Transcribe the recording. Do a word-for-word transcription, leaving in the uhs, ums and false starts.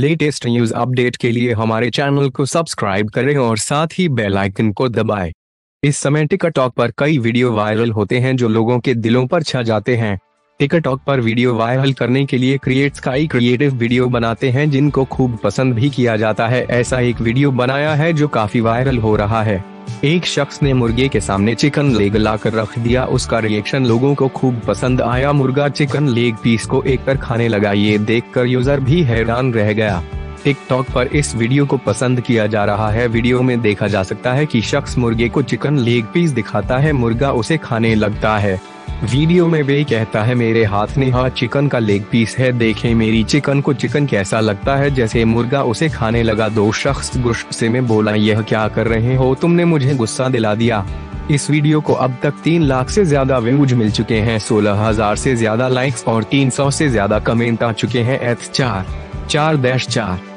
Latest news update के लिए हमारे चैनल को सब्सक्राइब करें और साथ ही बेल आइकन को दबाएं। इस समय टिकटॉक पर कई वीडियो वायरल होते हैं जो लोगों के दिलों पर छा जाते हैं। टिकटॉक पर वीडियो वायरल करने के लिए क्रिएटर्स कई क्रिएटिव वीडियो बनाते हैं जिनको खूब पसंद भी किया जाता है। ऐसा एक वीडियो बनाया है जो काफी वायरल हो रहा है। एक शख्स ने मुर्गे के सामने चिकन लेग लाकर रख दिया, उसका रिएक्शन लोगों को खूब पसंद आया। मुर्गा चिकन लेग पीस को एक कर खाने लगा, ये देखकर यूजर भी हैरान रह गया। टिकटॉक पर इस वीडियो को पसंद किया जा रहा है। वीडियो में देखा जा सकता है कि शख्स मुर्गे को चिकन लेग पीस दिखाता है, मुर्गा उसे खाने लगता है। वीडियो में वे कहता है, मेरे हाथ में हाँ चिकन का लेग पीस है, देखें मेरी चिकन को चिकन कैसा लगता है। जैसे मुर्गा उसे खाने लगा, दो शख्स गुस्से में बोला, यह क्या कर रहे हो, तुमने मुझे गुस्सा दिला दिया। इस वीडियो को अब तक तीन लाख से ज्यादा व्यूज मिल चुके हैं, सोलह हजार से ज्यादा लाइक्स और तीन सौ से ज्यादा कमेंट आ चुके हैं। एथ चार चार डैश चार